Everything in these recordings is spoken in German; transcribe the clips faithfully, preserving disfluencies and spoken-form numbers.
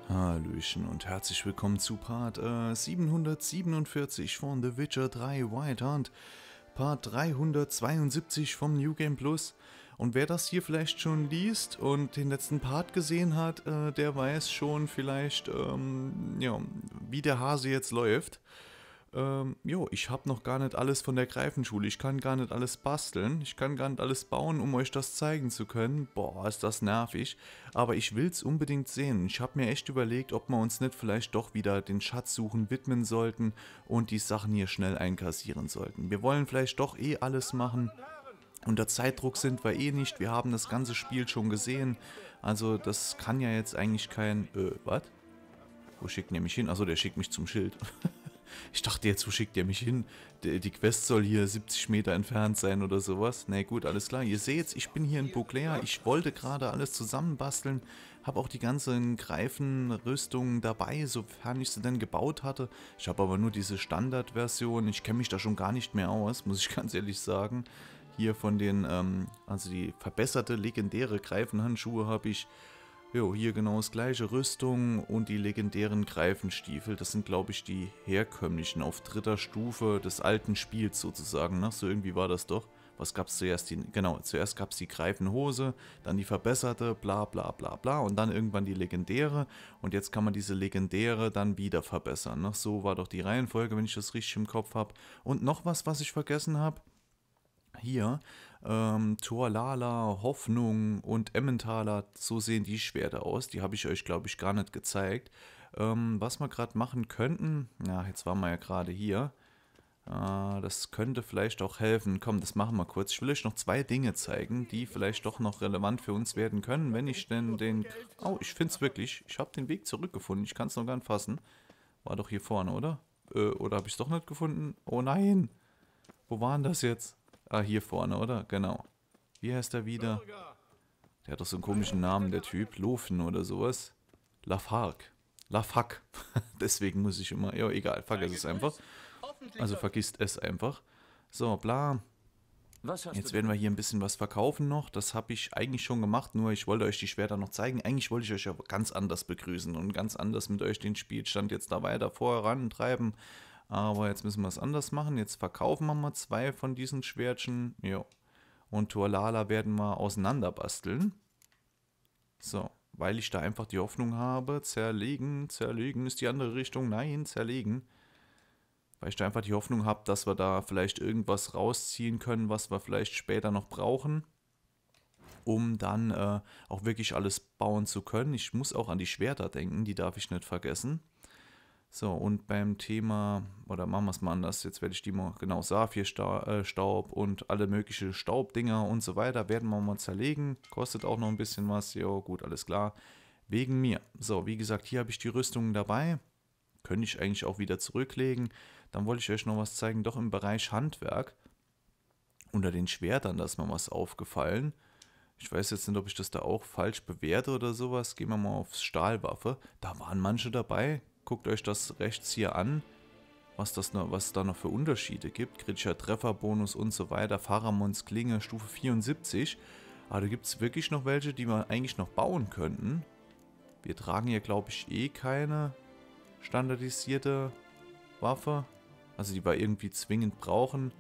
Hallöchen und herzlich willkommen zu Part äh, siebenhundertsiebenundvierzig von The Witcher drei Wild Hunt, Part dreihundertzweiundsiebzig vom New Game Plus. Und wer das hier vielleicht schon liest und den letzten Part gesehen hat, äh, der weiß schon vielleicht, ähm, ja, wie der Hase jetzt läuft. Ähm, jo, ich habe noch gar nicht alles von der Greifenschule. Ich kann gar nicht alles basteln. Ich kann gar nicht alles bauen, um euch das zeigen zu können. Boah, ist das nervig. Aber ich will's unbedingt sehen. Ich habe mir echt überlegt, ob wir uns nicht vielleicht doch wieder den Schatzsuchen widmen sollten und die Sachen hier schnell einkassieren sollten. Wir wollen vielleicht doch eh alles machen. Unter Zeitdruck sind wir eh nicht. Wir haben das ganze Spiel schon gesehen. Also das kann ja jetzt eigentlich kein... Äh, was? Wo schickt der mich hin? Achso, der schickt mich zum Schild. Ich dachte jetzt, wo schickt der mich hin? Die Quest soll hier siebzig Meter entfernt sein oder sowas. Na gut, alles klar. Ihr seht, ich bin hier in Beauclair. Ich wollte gerade alles zusammenbasteln. Habe auch die ganzen Greifenrüstungen dabei, sofern ich sie denn gebaut hatte. Ich habe aber nur diese Standardversion. Ich kenne mich da schon gar nicht mehr aus, muss ich ganz ehrlich sagen. Hier von den, ähm, also die verbesserte, legendäre Greifenhandschuhe habe ich... Jo, hier genau das gleiche, Rüstung und die legendären Greifenstiefel. Das sind, glaube ich, die herkömmlichen auf dritter Stufe des alten Spiels sozusagen. Ne? So irgendwie war das doch. Was gab es zuerst? Die, genau, zuerst gab es die Greifenhose, dann die verbesserte, bla bla bla bla und dann irgendwann die legendäre. Und jetzt kann man diese legendäre dann wieder verbessern. Ne? So war doch die Reihenfolge, wenn ich das richtig im Kopf habe. Und noch was, was ich vergessen habe. Hier, ähm, Tualala, Hoffnung und Emmentaler, so sehen die Schwerter aus. Die habe ich euch, glaube ich, gar nicht gezeigt. Ähm, was wir gerade machen könnten, ja, jetzt waren wir ja gerade hier. Äh, das könnte vielleicht auch helfen. Komm, das machen wir kurz. Ich will euch noch zwei Dinge zeigen, die vielleicht doch noch relevant für uns werden können, wenn ich denn den... Oh, ich finde es wirklich. Ich habe den Weg zurückgefunden. Ich kann es noch gar nicht fassen. War doch hier vorne, oder? Äh, oder habe ich es doch nicht gefunden? Oh nein! Wo war denn das jetzt? Ah, hier vorne, oder? Genau. Wie heißt er wieder? Der hat doch so einen komischen Namen, der Typ. Lofen oder sowas. Lafargue. Lafak. Deswegen muss ich immer... Ja, egal, vergiss es einfach. Also vergisst es einfach. So, bla. Jetzt werden wir hier ein bisschen was verkaufen noch. Das habe ich eigentlich schon gemacht, nur ich wollte euch die Schwerter noch zeigen. Eigentlich wollte ich euch ja ganz anders begrüßen und ganz anders mit euch den Spielstand jetzt da weiter vorantreiben. Aber jetzt müssen wir es anders machen. Jetzt verkaufen wir mal zwei von diesen Schwertchen. Jo. Und Tualala werden wir auseinander basteln. So, weil ich da einfach die Hoffnung habe, zerlegen, zerlegen ist die andere Richtung. Nein, zerlegen. Weil ich da einfach die Hoffnung habe, dass wir da vielleicht irgendwas rausziehen können, was wir vielleicht später noch brauchen. Um dann äh, auch wirklich alles bauen zu können. Ich muss auch an die Schwerter denken, die darf ich nicht vergessen. So, und beim Thema, oder machen wir es mal anders, jetzt werde ich die mal, genau, Saphir-Staub und alle möglichen Staubdinger und so weiter, werden wir mal zerlegen. Kostet auch noch ein bisschen was, jo, gut, alles klar. Wegen mir. So, wie gesagt, hier habe ich die Rüstungen dabei. Könnte ich eigentlich auch wieder zurücklegen. Dann wollte ich euch noch was zeigen, doch im Bereich Handwerk. Unter den Schwertern, da ist mir was aufgefallen. Ich weiß jetzt nicht, ob ich das da auch falsch bewerte oder sowas. Gehen wir mal aufs Stahlwaffe. Da waren manche dabei. Guckt euch das rechts hier an, was das noch, was es da noch für Unterschiede gibt. Kritischer Trefferbonus und so weiter. Pharamons Klinge, Stufe vierundsiebzig. Aber da gibt es wirklich noch welche, die wir eigentlich noch bauen könnten. Wir tragen hier, glaube ich, eh keine standardisierte Waffe. Also die wir irgendwie zwingend brauchen.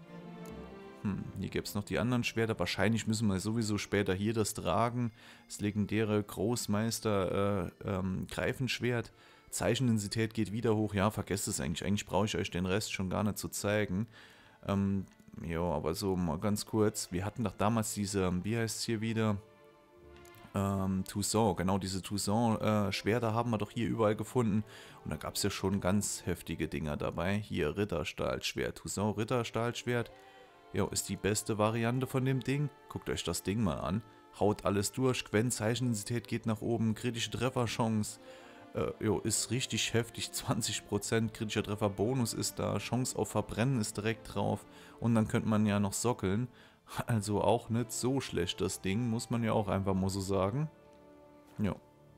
Hm, hier gäbe es noch die anderen Schwerter. Wahrscheinlich müssen wir sowieso später hier das tragen. Das legendäre Großmeister äh, ähm, Greifenschwert. Zeichenintensität geht wieder hoch. Ja, vergesst es eigentlich. Eigentlich brauche ich euch den Rest schon gar nicht zu zeigen. Ähm, ja, aber so mal ganz kurz. Wir hatten doch damals diese, wie heißt es hier wieder? Ähm, Toussaint. Genau, diese Toussaint-Schwerter äh, haben wir doch hier überall gefunden. Und da gab es ja schon ganz heftige Dinger dabei. Hier, Ritterstahlschwert. Toussaint Ritterstahlschwert. Ja, ist die beste Variante von dem Ding. Guckt euch das Ding mal an. Haut alles durch. Quen Zeichenintensität geht nach oben. Kritische Trefferchance. Äh, jo, ist richtig heftig, zwanzig Prozent kritischer Treffer-Bonus ist da, Chance auf Verbrennen ist direkt drauf und dann könnte man ja noch sockeln, also auch nicht so schlecht das Ding, muss man ja auch einfach mal so sagen. Ja,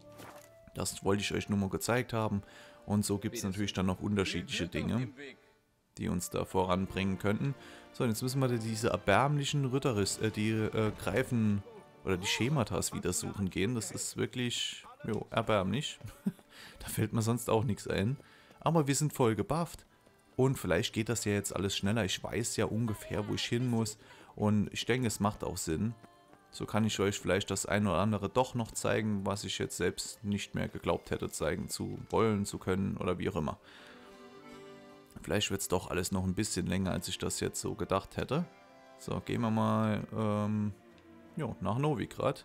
das wollte ich euch nur mal gezeigt haben und so gibt es natürlich dann noch unterschiedliche Dinge, die uns da voranbringen könnten. So, jetzt müssen wir diese erbärmlichen Ritterriss, äh, die äh, Greifen oder die Schematas wieder suchen gehen, das ist wirklich, jo, erbärmlich. Da fällt mir sonst auch nichts ein. Aber wir sind voll gebufft. Und vielleicht geht das ja jetzt alles schneller. Ich weiß ja ungefähr, wo ich hin muss. Und ich denke, es macht auch Sinn. So kann ich euch vielleicht das ein oder andere doch noch zeigen, was ich jetzt selbst nicht mehr geglaubt hätte zeigen zu wollen, zu können oder wie auch immer. Vielleicht wird es doch alles noch ein bisschen länger, als ich das jetzt so gedacht hätte. So, gehen wir mal ähm, jo, nach Novigrad.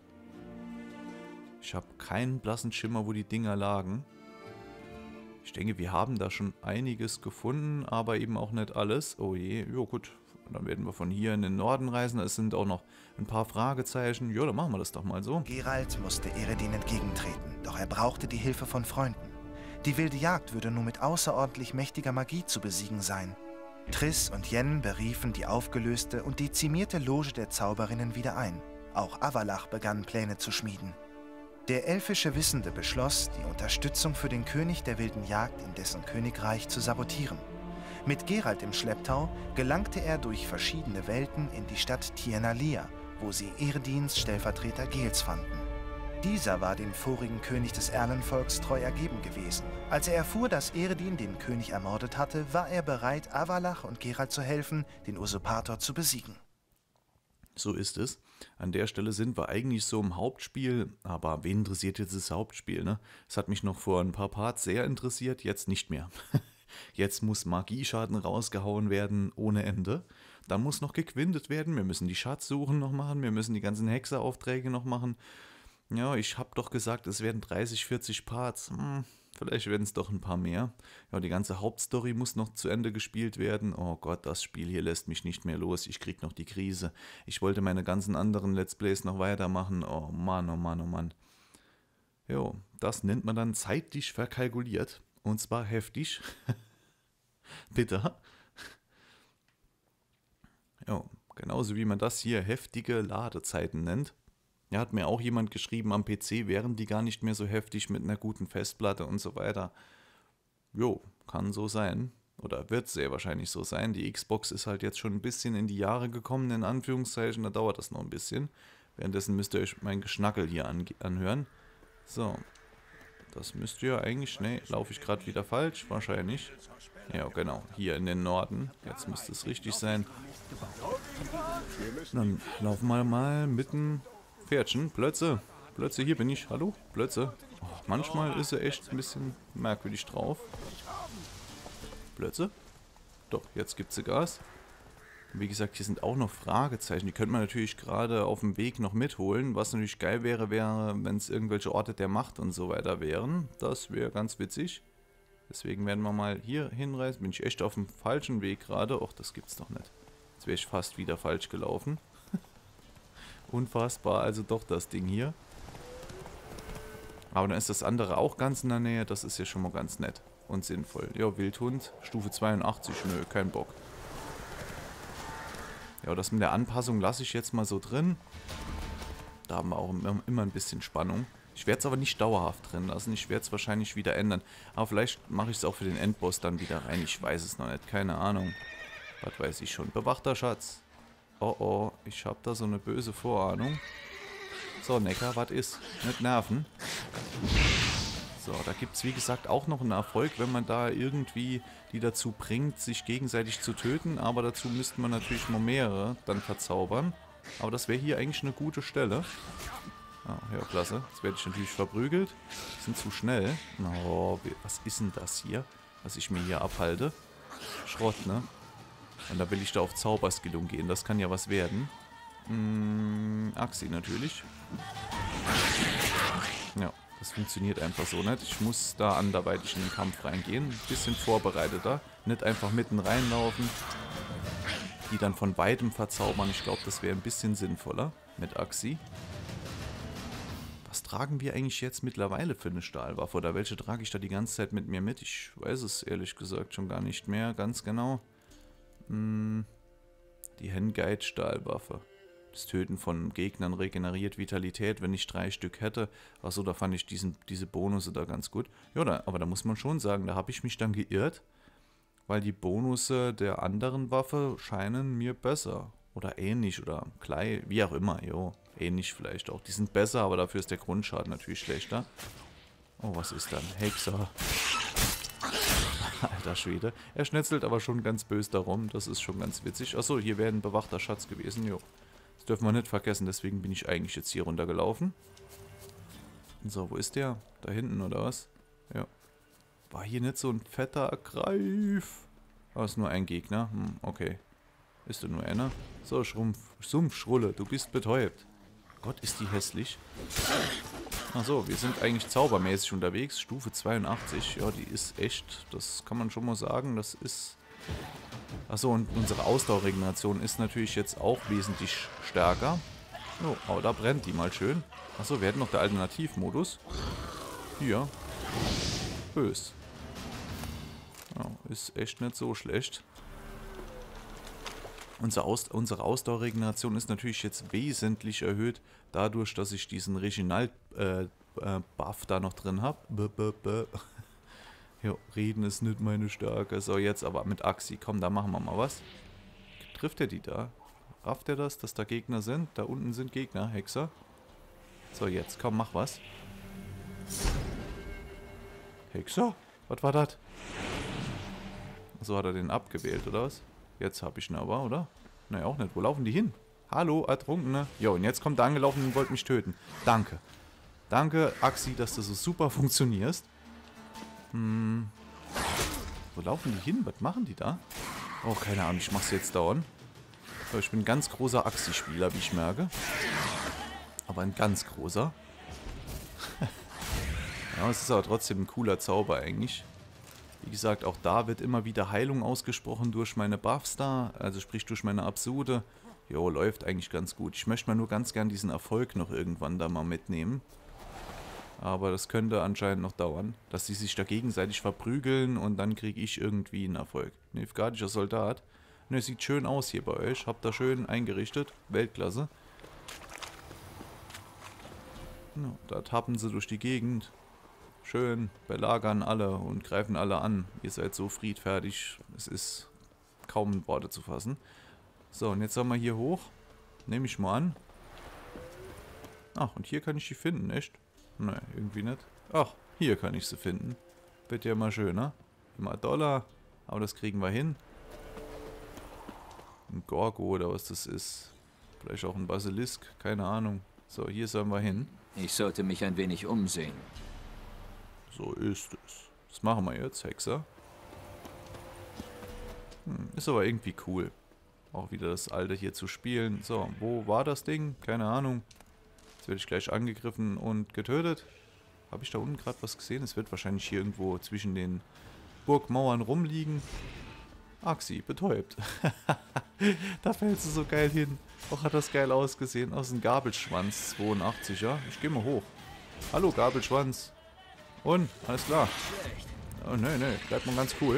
Ich habe keinen blassen Schimmer, wo die Dinger lagen. Ich denke, wir haben da schon einiges gefunden, aber eben auch nicht alles. Oh je, ja gut. Dann werden wir von hier in den Norden reisen. Es sind auch noch ein paar Fragezeichen. Ja, dann machen wir das doch mal so. Geralt musste Eredin entgegentreten, doch er brauchte die Hilfe von Freunden. Die wilde Jagd würde nur mit außerordentlich mächtiger Magie zu besiegen sein. Triss und Yen beriefen die aufgelöste und dezimierte Loge der Zauberinnen wieder ein. Auch Avalach begann Pläne zu schmieden. Der elfische Wissende beschloss, die Unterstützung für den König der wilden Jagd in dessen Königreich zu sabotieren. Mit Geralt im Schlepptau gelangte er durch verschiedene Welten in die Stadt Tir na Lia, wo sie Eredins Stellvertreter Gels fanden. Dieser war dem vorigen König des Erlenvolks treu ergeben gewesen. Als er erfuhr, dass Eredin den König ermordet hatte, war er bereit, Avalach und Geralt zu helfen, den Usurpator zu besiegen. So ist es. An der Stelle sind wir eigentlich so im Hauptspiel, aber wen interessiert jetzt das Hauptspiel, ne? Es hat mich noch vor ein paar Parts sehr interessiert, jetzt nicht mehr. Jetzt muss Magieschaden rausgehauen werden ohne Ende. Dann muss noch gequintet werden, wir müssen die Schatzsuchen noch machen, wir müssen die ganzen Hexeraufträge noch machen. Ja, ich habe doch gesagt, es werden dreißig, vierzig Parts. Hm, vielleicht werden es doch ein paar mehr. Ja, die ganze Hauptstory muss noch zu Ende gespielt werden. Oh Gott, das Spiel hier lässt mich nicht mehr los. Ich krieg noch die Krise. Ich wollte meine ganzen anderen Let's Plays noch weitermachen. Oh Mann, oh Mann, oh Mann. Jo, das nennt man dann zeitlich verkalkuliert. Und zwar heftig. Bitte. Ja, genauso wie man das hier heftige Ladezeiten nennt. Ja, hat mir auch jemand geschrieben, am P C wären die gar nicht mehr so heftig mit einer guten Festplatte und so weiter. Jo, kann so sein. Oder wird sehr wahrscheinlich so sein. Die Xbox ist halt jetzt schon ein bisschen in die Jahre gekommen, in Anführungszeichen. Da dauert das noch ein bisschen. Währenddessen müsst ihr euch mein Geschnackel hier an anhören. So. Das müsst ihr eigentlich... Ne, laufe ich gerade wieder falsch? Wahrscheinlich. Ja, genau. Hier in den Norden. Jetzt müsste es richtig sein. Dann laufen wir mal mitten... Pferdchen, Plötze. Plötze, hier bin ich. Hallo? Plötze. Oh, manchmal ist er echt ein bisschen merkwürdig drauf. Plötze? Doch, jetzt gibt sie Gas. Wie gesagt, hier sind auch noch Fragezeichen. Die könnte man natürlich gerade auf dem Weg noch mitholen. Was natürlich geil wäre, wäre, wenn es irgendwelche Orte der Macht und so weiter wären. Das wäre ganz witzig. Deswegen werden wir mal hier hinreisen. Bin ich echt auf dem falschen Weg gerade. Och, das gibt's doch nicht. Jetzt wäre ich fast wieder falsch gelaufen. Unfassbar, also doch das Ding hier. Aber dann ist das andere auch ganz in der Nähe. Das ist ja schon mal ganz nett und sinnvoll. Ja, Wildhund, Stufe zweiundachtzig. Nö, kein Bock. Ja, das mit der Anpassung lasse ich jetzt mal so drin. Da haben wir auch immer ein bisschen Spannung. Ich werde es aber nicht dauerhaft drin lassen. Ich werde es wahrscheinlich wieder ändern. Aber vielleicht mache ich es auch für den Endboss dann wieder rein. Ich weiß es noch nicht. Keine Ahnung. Was weiß ich schon. Bewachter Schatz. Oh oh, ich habe da so eine böse Vorahnung. So, Necker, was ist? Nicht nerven. So, da gibt es wie gesagt auch noch einen Erfolg, wenn man da irgendwie die dazu bringt, sich gegenseitig zu töten. Aber dazu müsste man natürlich mal mehrere dann verzaubern. Aber das wäre hier eigentlich eine gute Stelle. Ah, ja, klasse. Jetzt werde ich natürlich verprügelt. Die sind zu schnell. Oh, was ist denn das hier, was ich mir hier abhalte? Schrott, ne? Und da will ich da auf Zauberskillung gehen. Das kann ja was werden. Hm, Axi natürlich. Ja, das funktioniert einfach so nicht. Ich muss da anderweitig in den Kampf reingehen. Ein bisschen vorbereiteter. Nicht einfach mitten reinlaufen. Die dann von weitem verzaubern. Ich glaube, das wäre ein bisschen sinnvoller mit Axi. Was tragen wir eigentlich jetzt mittlerweile für eine Stahlwaffe? Oder welche trage ich da die ganze Zeit mit mir mit? Ich weiß es ehrlich gesagt schon gar nicht mehr ganz genau. Die Henguide-Stahlwaffe. Das Töten von Gegnern regeneriert Vitalität, wenn ich drei Stück hätte. Achso, da fand ich diesen, diese Bonusse da ganz gut. Ja, da, aber da muss man schon sagen, da habe ich mich dann geirrt, weil die Bonusse der anderen Waffe scheinen mir besser. Oder ähnlich, oder gleich, wie auch immer, jo. Ähnlich vielleicht auch. Die sind besser, aber dafür ist der Grundschaden natürlich schlechter. Oh, was ist dann? Hexer. Alter Schwede. Er schnetzelt aber schon ganz böse darum. Das ist schon ganz witzig. Achso, hier wäre ein bewachter Schatz gewesen. Jo. Das dürfen wir nicht vergessen. Deswegen bin ich eigentlich jetzt hier runtergelaufen. So, wo ist der? Da hinten, oder was? Ja. War hier nicht so ein fetter Greif? Ah, ist nur ein Gegner. Hm, okay. Ist da nur einer? So, Schrumpf. Sumpfschrulle, du bist betäubt. Gott, ist die hässlich. Achso, wir sind eigentlich zaubermäßig unterwegs. Stufe zweiundachtzig. Ja, die ist echt, das kann man schon mal sagen. Das ist... Achso, und unsere Ausdauerregeneration ist natürlich jetzt auch wesentlich stärker. Oh, aber da brennt die mal schön. Achso, wir hätten noch den Alternativmodus. Hier. Bös. Ja, ist echt nicht so schlecht. Unsere, Aus unsere Ausdauerregeneration ist natürlich jetzt wesentlich erhöht, dadurch, dass ich diesen Reginald-Buff äh, äh, da noch drin habe. Ja, reden ist nicht meine Stärke. So, jetzt aber mit Axi. Komm, da machen wir mal was. Trifft er die da? Rafft er das, dass da Gegner sind? Da unten sind Gegner, Hexer. So, jetzt, komm, mach was. Hexer? Was war das? So hat er den abgewählt, oder was? Jetzt habe ich ihn aber, oder? Ne, auch nicht. Wo laufen die hin? Hallo, Ertrunkene. Jo, und jetzt kommt er angelaufen und wollte mich töten. Danke. Danke, Axi, dass du so super funktionierst. Hm. Wo laufen die hin? Was machen die da? Oh, keine Ahnung, ich mach's jetzt dauernd. So, ich bin ein ganz großer Axi-Spieler, wie ich merke. Aber ein ganz großer. Ja, es ist aber trotzdem ein cooler Zauber eigentlich. Wie gesagt, auch da wird immer wieder Heilung ausgesprochen durch meine Buffs da, also sprich durch meine Absurde. Jo, läuft eigentlich ganz gut. Ich möchte mal nur ganz gern diesen Erfolg noch irgendwann da mal mitnehmen. Aber das könnte anscheinend noch dauern, dass die sich da gegenseitig verprügeln und dann kriege ich irgendwie einen Erfolg. Nilfgaardischer Soldat. Ne, sieht schön aus hier bei euch. Habt da schön eingerichtet. Weltklasse. Ja, da tappen sie durch die Gegend. Schön, belagern alle und greifen alle an. Ihr seid so friedfertig, es ist kaum in Worte zu fassen. So, und jetzt sollen wir hier hoch. Nehme ich mal an. Ach, und hier kann ich die finden, echt? Nein, irgendwie nicht. Ach, hier kann ich sie finden. Wird ja immer schöner. Immer Dollar. Aber das kriegen wir hin. Ein Gorgo oder was das ist. Vielleicht auch ein Basilisk, keine Ahnung. So, hier sollen wir hin. Ich sollte mich ein wenig umsehen. So ist es. Das machen wir jetzt, Hexer. Hm, ist aber irgendwie cool. Auch wieder das Alte hier zu spielen. So, wo war das Ding? Keine Ahnung. Jetzt werde ich gleich angegriffen und getötet. Habe ich da unten gerade was gesehen? Es wird wahrscheinlich hier irgendwo zwischen den Burgmauern rumliegen. Axi, betäubt. Da fällt sie so geil hin. Auch hat das geil ausgesehen. Aus dem Gabelschwanz zweiundachtziger. Ich gehe mal hoch. Hallo, Gabelschwanz. Und, alles klar. Oh, ne, ne, bleibt mal ganz cool.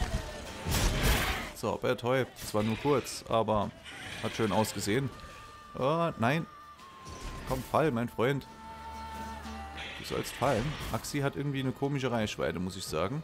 So, betäubt. Zwar nur kurz, aber hat schön ausgesehen. Oh, nein. Komm, fall, mein Freund. Du sollst fallen. Axi hat irgendwie eine komische Reichweite, muss ich sagen.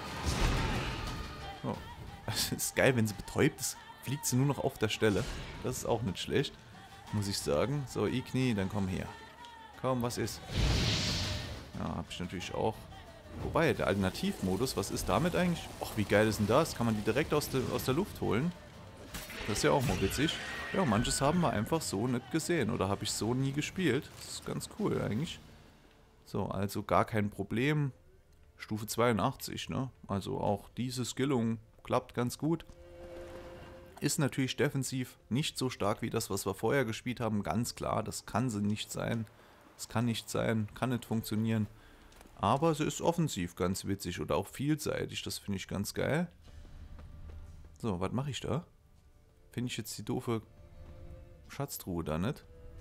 Oh. Es ist geil, wenn sie betäubt ist, fliegt sie nur noch auf der Stelle. Das ist auch nicht schlecht, muss ich sagen. So, Igni, dann komm her. Komm, was ist? Ja, habe ich natürlich auch. Wobei, der Alternativmodus, was ist damit eigentlich? Ach, wie geil ist denn das? Kann man die direkt aus, de, aus der Luft holen? Das ist ja auch mal witzig. Ja, manches haben wir einfach so nicht gesehen. Oder habe ich so nie gespielt. Das ist ganz cool eigentlich. So, also gar kein Problem. Stufe zweiundachtzig, ne? Also auch diese Skillung klappt ganz gut. Ist natürlich defensiv nicht so stark wie das, was wir vorher gespielt haben. Ganz klar, das kann sie nicht sein. Das kann nicht sein, kann nicht funktionieren. Aber sie ist offensiv ganz witzig oder auch vielseitig. Das finde ich ganz geil. So, was mache ich da? Finde ich jetzt die doofe Schatztruhe da nicht?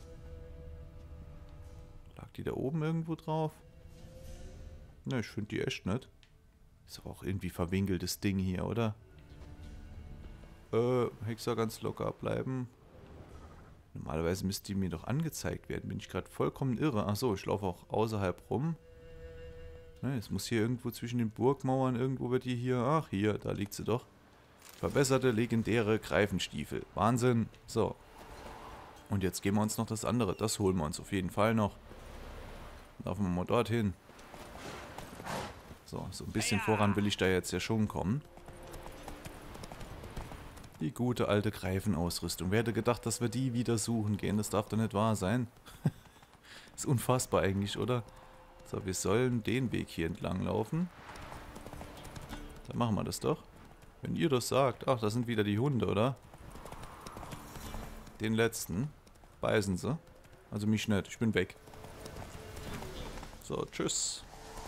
Lag die da oben irgendwo drauf? Ne, ich finde die echt nicht. Ist aber auch irgendwie verwinkeltes Ding hier, oder? Äh, Hexer ganz locker bleiben. Normalerweise müsste die mir doch angezeigt werden. Bin ich gerade vollkommen irre. Achso, ich laufe auch außerhalb rum. Ne, es muss hier irgendwo zwischen den Burgmauern, irgendwo wird die hier... Ach, hier, da liegt sie doch. Verbesserte, legendäre Greifenstiefel. Wahnsinn. So. Und jetzt geben wir uns noch das andere. Das holen wir uns auf jeden Fall noch. Laufen wir mal dorthin. So, so ein bisschen voran will ich da jetzt ja schon kommen. Die gute alte Greifenausrüstung. Wer hätte gedacht, dass wir die wieder suchen gehen? Das darf doch nicht wahr sein. Ist unfassbar eigentlich, oder? So, wir sollen den Weg hier entlang laufen. Dann machen wir das doch. Wenn ihr das sagt. Ach, das sind wieder die Hunde, oder? Den letzten. Beißen sie. Also mich nicht. Ich bin weg. So, tschüss.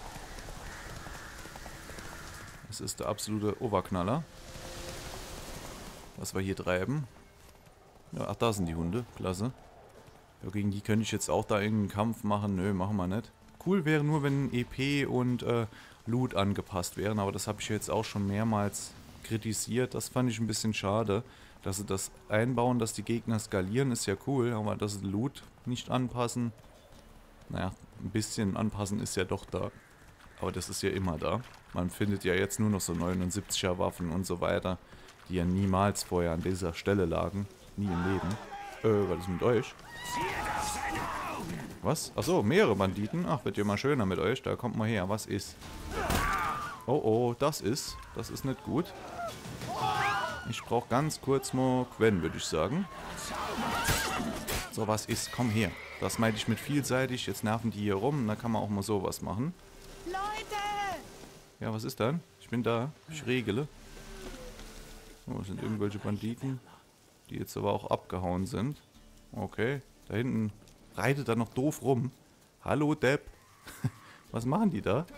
Das ist der absolute Oberknaller. Was wir hier treiben. Ja, ach, da sind die Hunde. Klasse. Ja, gegen die könnte ich jetzt auch da irgendeinen Kampf machen. Nö, machen wir nicht. Cool wäre nur, wenn E P und äh, Loot angepasst wären. Aber das habe ich jetzt auch schon mehrmals kritisiert. Das fand ich ein bisschen schade. Dass sie das einbauen, dass die Gegner skalieren, ist ja cool. Aber dass sie Loot nicht anpassen. Naja, ein bisschen anpassen ist ja doch da. Aber das ist ja immer da. Man findet ja jetzt nur noch so neunundsiebziger Waffen und so weiter, die ja niemals vorher an dieser Stelle lagen. Nie im Leben. Äh, was ist mit euch? Was? Achso, mehrere Banditen? Ach, wird ja mal schöner mit euch. Da kommt mal her. Was ist? Oh, oh, das ist. Das ist nicht gut. Ich brauche ganz kurz mal Quen, würde ich sagen. So, was ist? Komm her. Das meinte ich mit vielseitig. Jetzt nerven die hier rum. Da kann man auch mal sowas machen. Leute! Ja, was ist dann? Ich bin da. Ich regele. Oh, das sind irgendwelche Banditen, die jetzt aber auch abgehauen sind. Okay. Da hinten reitet er noch doof rum. Hallo, Depp. Was machen die da?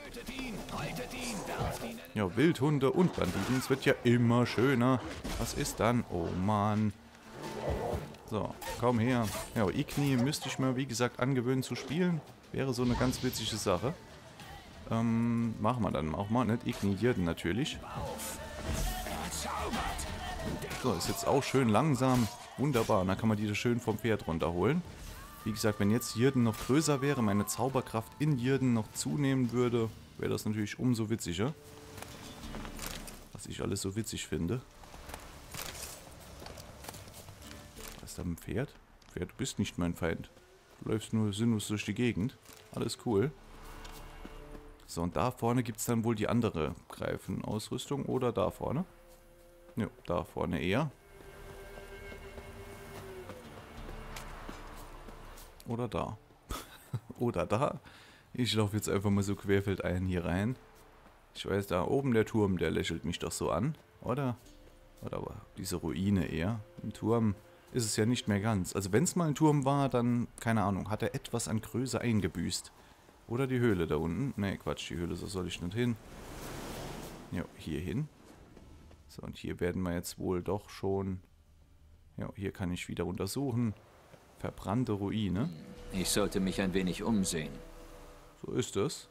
Ja, Wildhunde und Banditen. Es wird ja immer schöner. Was ist dann? Oh, Mann. So, komm her. Ja, Igni müsste ich mir, wie gesagt, angewöhnen zu spielen. Wäre so eine ganz witzige Sache. Ähm, machen wir dann auch mal. Nicht Igni Jirden natürlich. So, ist jetzt auch schön langsam. Wunderbar. Und dann kann man die da schön vom Pferd runterholen. Wie gesagt, wenn jetzt Jirden noch größer wäre, meine Zauberkraft in Jirden noch zunehmen würde, wäre das natürlich umso witziger. Was ich alles so witzig finde. Was ist da mit dem Pferd? Pferd, du bist nicht mein Feind. Du läufst nur sinnlos durch die Gegend. Alles cool. So, und da vorne gibt es dann wohl die andere Greifenausrüstung. Oder da vorne? Ja, da vorne eher. Oder da. Oder da. Ich laufe jetzt einfach mal so querfeldein hier rein. Ich weiß, da oben der Turm, der lächelt mich doch so an. Oder? Oder aber diese Ruine eher. Im Turm ist es ja nicht mehr ganz. Also wenn es mal ein Turm war, dann, keine Ahnung, hat er etwas an Größe eingebüßt. Oder die Höhle da unten. Ne, Quatsch, die Höhle, so soll ich nicht hin. Ja, hier hin. So, und hier werden wir jetzt wohl doch schon... Ja, hier kann ich wieder untersuchen. Verbrannte Ruine. Ich sollte mich ein wenig umsehen. So ist es.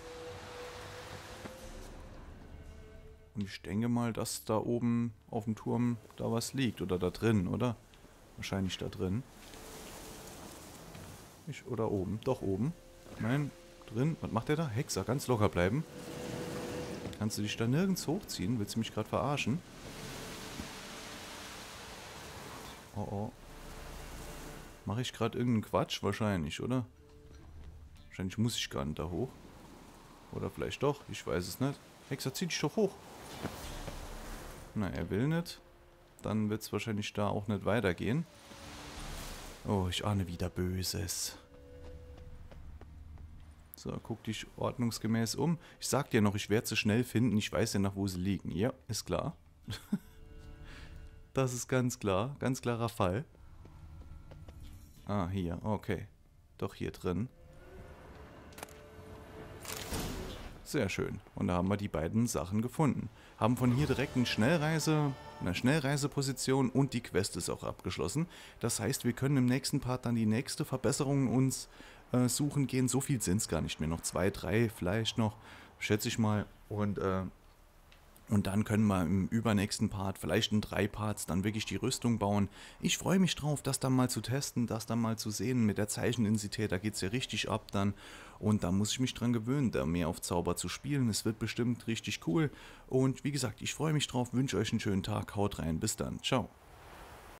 Und ich denke mal, dass da oben auf dem Turm da was liegt. Oder da drin, oder? Wahrscheinlich da drin. Ich, oder oben. Doch oben. Nein, drin. Was macht der da? Hexer, ganz locker bleiben. Kannst du dich da nirgends hochziehen? Willst du mich gerade verarschen? Oh oh. Mache ich gerade irgendeinen Quatsch? Wahrscheinlich, oder? Wahrscheinlich muss ich gar nicht da hoch. Oder vielleicht doch, ich weiß es nicht. Hexer, zieh dich doch hoch. Na, er will nicht. Dann wird es wahrscheinlich da auch nicht weitergehen. Oh, ich ahne wieder Böses. So, guck dich ordnungsgemäß um. Ich sag dir noch, ich werde sie schnell finden. Ich weiß ja noch, wo sie liegen. Ja, ist klar. Das ist ganz klar. Ganz klarer Fall. Ah, hier. Okay. Doch hier drin. Sehr schön. Und da haben wir die beiden Sachen gefunden. Haben von hier direkt eine Schnellreise, eine Schnellreiseposition und die Quest ist auch abgeschlossen. Das heißt, wir können im nächsten Part dann die nächste Verbesserung uns äh, suchen gehen. So viel sind es gar nicht mehr. Noch zwei, drei vielleicht noch, schätze ich mal. Und, äh, und dann können wir im übernächsten Part, vielleicht in drei Parts, dann wirklich die Rüstung bauen. Ich freue mich drauf, das dann mal zu testen, das dann mal zu sehen mit der Zeichenintensität. Da geht es ja richtig ab dann. Und da muss ich mich dran gewöhnen, da mehr auf Zauber zu spielen. Es wird bestimmt richtig cool. Und wie gesagt, ich freue mich drauf, wünsche euch einen schönen Tag. Haut rein, bis dann. Ciao.